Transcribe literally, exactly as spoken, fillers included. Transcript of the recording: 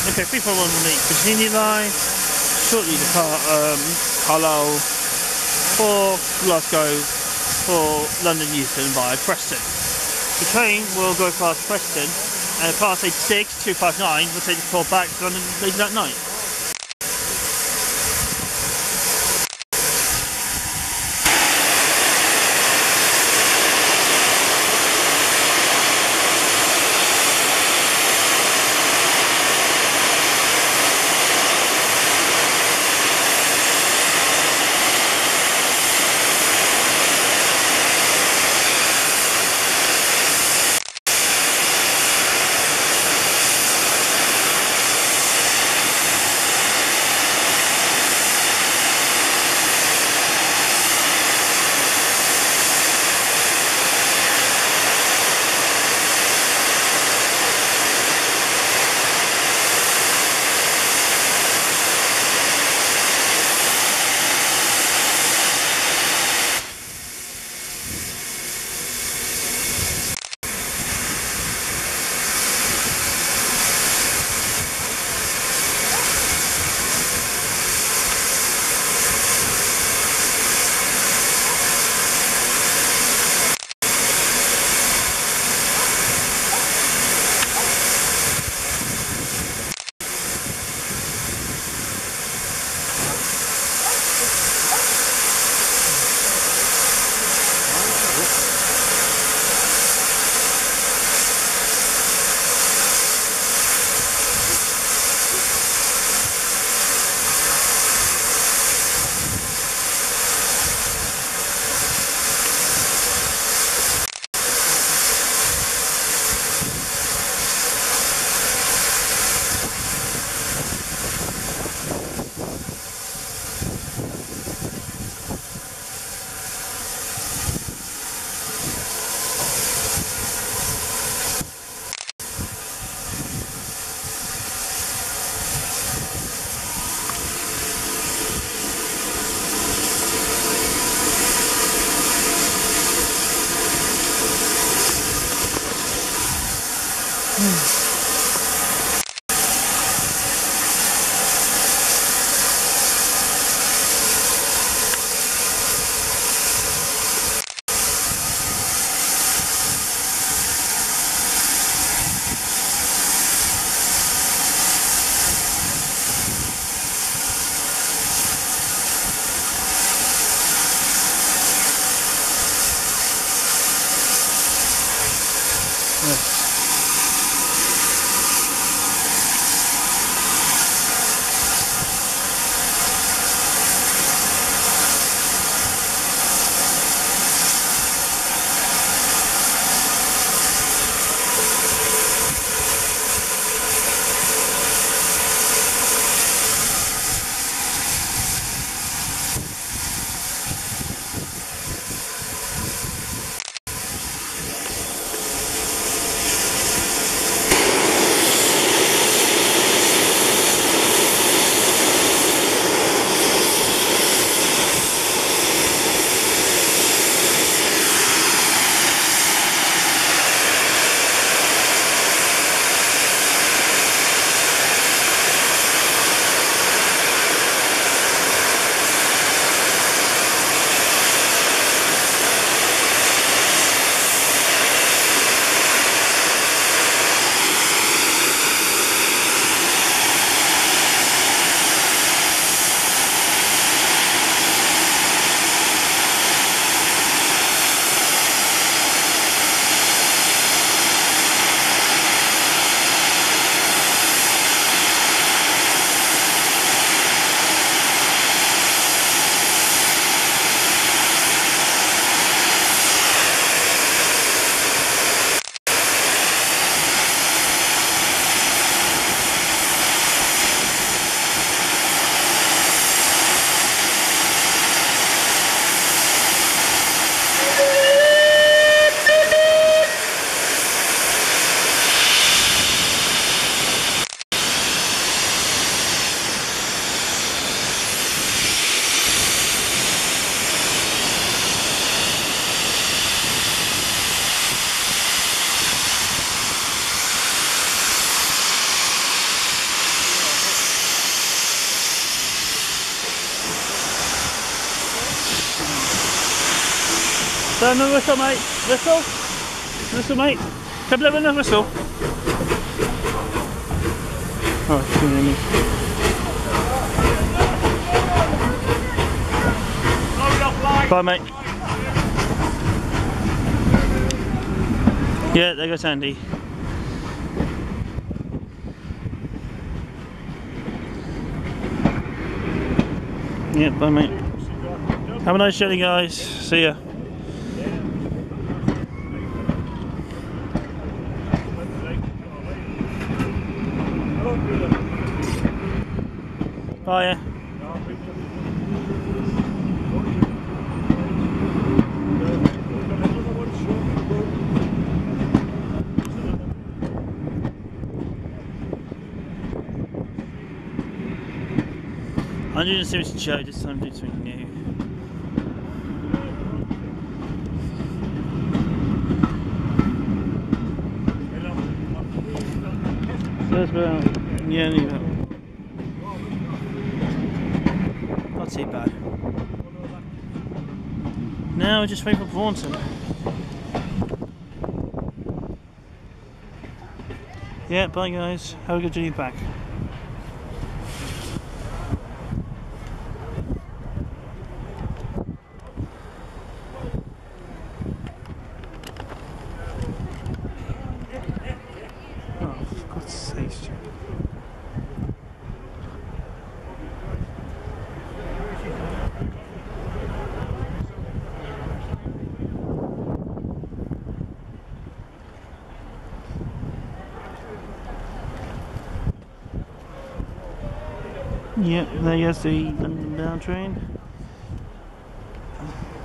Okay, three four one on the Virginia line. Shortly depart um, Carlisle for Glasgow for London Euston by Preston. The train will go past Preston and class eighty-six two five nine will take the call back to London later that night. So another whistle, mate. Whistle. Whistle, mate. Come down with another whistle. Oh, can you hear me? Bye, mate. Yeah, there goes Andy. Yeah, bye, mate. Have a nice journey, guys. See ya. Bye. Yeah. I'm doing a series of show, this time doing something new. So it's about, yeah, anyway. Not too bad. Now we're just waiting for Vaughanton. Yeah, bye guys. Have a good journey back. Oh, for God's sake, Stu. Yep, there goes the London Down train.